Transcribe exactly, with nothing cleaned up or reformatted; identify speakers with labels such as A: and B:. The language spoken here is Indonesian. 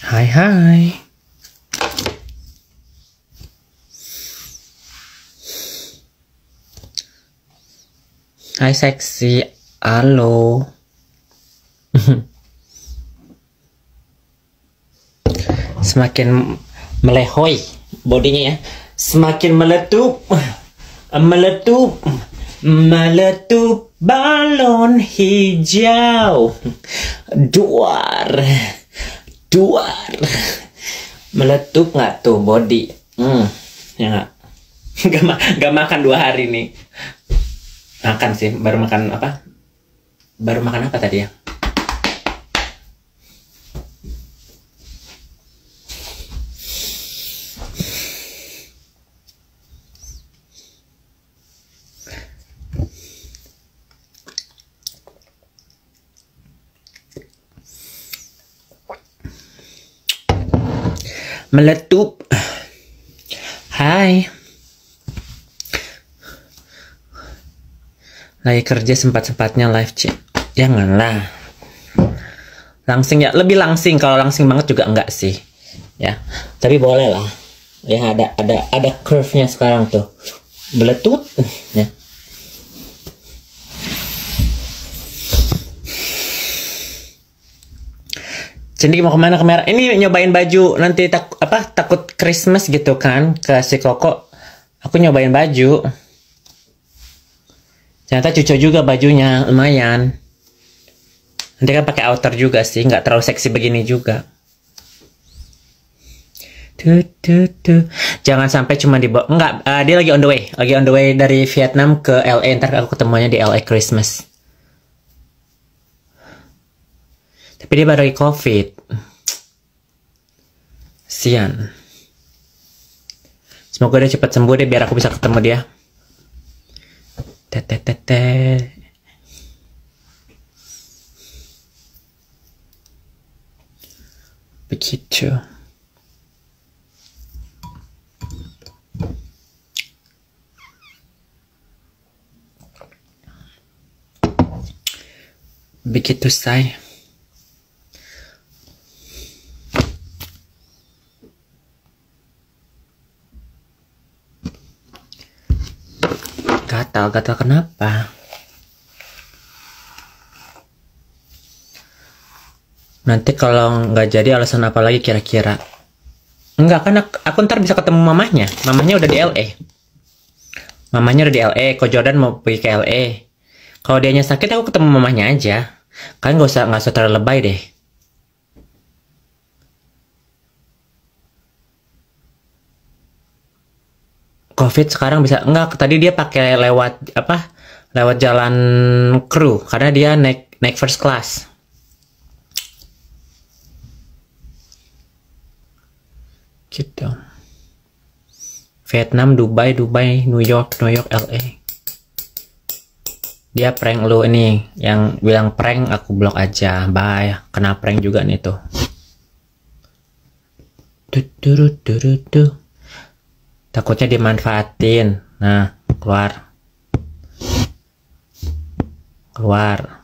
A: Hai hai. Hai seksi. Halo. Semakin melehoi bodinya ya. Semakin meletup. Meletup. Meletup balon hijau. Duar. Duar. Meletup nggak tuh body? Hmm, ya nggak? Gak, ma gak makan dua hari nih. Makan sih, baru makan apa? Baru makan apa tadi ya? Meletup. Hai. Lagi kerja sempat-sempatnya live chat. Janganlah. Langsing ya, lebih langsing. Kalau langsing banget juga enggak sih. Ya, tapi boleh lah. Ya ada ada ada curve-nya sekarang tuh. Meletut ya. Cindy mau kemana kamera? Ini nyobain baju nanti tak apa takut Christmas gitu kan ke si Koko. Aku nyobain baju. Ternyata cucu juga bajunya lumayan. Nanti kan pakai outer juga sih, nggak terlalu seksi begini juga. Tuh, tuh, tuh. Jangan sampai cuma dibawa. Enggak, uh, dia lagi on the way, lagi on the way dari Vietnam ke L A. Ntar aku ketemunya di L A Christmas. Tapi dia baru lagi COVID. Sian. Semoga dia cepat sembuh deh biar aku bisa ketemu dia. Tetetete. Begitu. Begitu say. Gatal, gatal kenapa? Nanti kalau nggak jadi alasan apa lagi kira-kira? Enggak kan aku, aku ntar bisa ketemu mamahnya. Mamahnya udah di L A. Mamahnya udah di L A. Ko Jordan mau pergi ke L A. Kalau dianya sakit aku ketemu mamahnya aja. Kan nggak usah nggak usah terlalu lebay deh. COVID sekarang bisa enggak, tadi dia pakai lewat apa? Lewat jalan kru karena dia naik naik first class. Gitu. Vietnam, Dubai, Dubai, New York, New York, L A. Dia prank lu ini, yang bilang prank aku blok aja. Bye. Kena prank juga nih tuh. Tuh, tuh, tuh, tuh, tuh. Takutnya dimanfaatin. Nah, keluar. Keluar.